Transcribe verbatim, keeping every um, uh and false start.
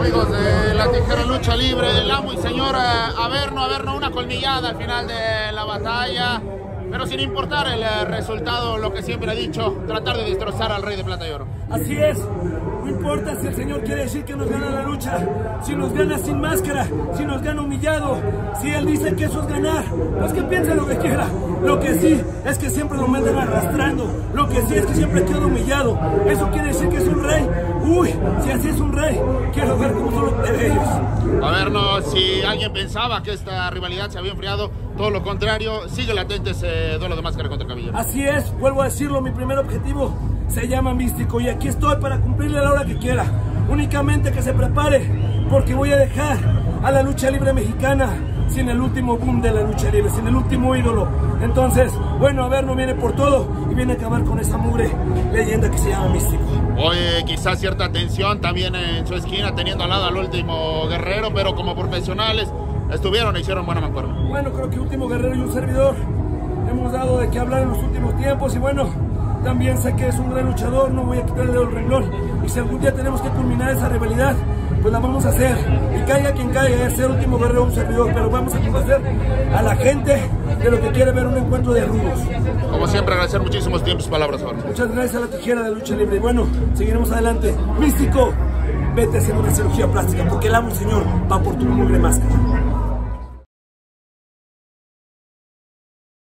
amigos de la Tijera Lucha Libre, el amo y señor Averno, Averno una colmillada al final de la batalla, pero sin importar el resultado, lo que siempre he dicho, tratar de destrozar al Rey de Plata y Oro. Así es, no importa si el señor quiere decir que nos gana la lucha, si nos gana sin máscara, si nos gana humillado, si él dice que eso es ganar, pues que piense lo que quiera. Lo que sí es que siempre lo meten arrastrando, lo que sí es que siempre queda humillado. Eso quiere decir que es un rey. Uy, si así es un rey, quiero ver cómo son los de ellos. A ver, no, si alguien pensaba que esta rivalidad se había enfriado, todo lo contrario, sigue latente ese duelo de máscara contra Caballero. Así es, vuelvo a decirlo, mi primer objetivo se llama Místico y aquí estoy para cumplirle a la hora que quiera. Únicamente que se prepare, porque voy a dejar a la lucha libre mexicana sin el último boom de la lucha libre, sin el último ídolo. Entonces, bueno, a ver, no viene por todo y viene a acabar con esa mugre leyenda que se llama Místico. Oye, quizás cierta tensión también en su esquina, teniendo al lado al último guerrero, pero como profesionales estuvieron e hicieron buena mancuerna. Bueno, creo que último guerrero y un servidor hemos dado de qué hablar en los últimos tiempos y bueno, también sé que es un gran luchador, no voy a quitarle el renglón y si algún día tenemos que culminar esa rivalidad, pues la vamos a hacer y caiga quien caiga, es ser último guerrero o un servidor, pero vamos a complacer a la gente de lo que quiere ver un encuentro de rudos. Como siempre, agradecer muchísimos tiempos, palabras, Jorge. Muchas gracias a la Tijera de Lucha Libre y bueno, seguiremos adelante. Místico, vete a hacer una cirugía plástica porque el amo y señor va por tu mugre máscara.